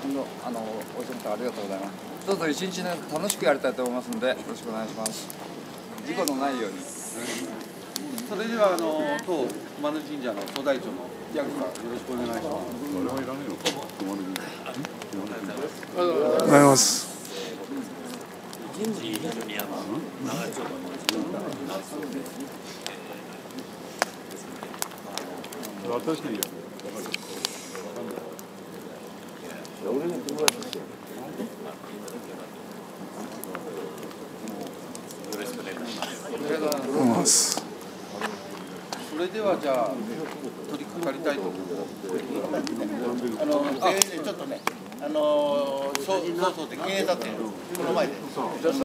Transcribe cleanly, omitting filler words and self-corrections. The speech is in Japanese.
お越しありがとうございます。どうぞ一日楽しくやりたいと思いますので、よろしくお願いします。事故のないように。 それでは当熊野神社の総大長のヤクさん、よろしくお願いします。 我々いらないのか、熊野神社。 おはようございます。 人事非常に長丁場の時間がありますので、 私でいいよ。 俺の友達ですよ。よろしくお願いします。 おはようございます。 それではじゃあ取り掛かりたいと思います。 ちょっとね、そうそうで経営だってこの前で。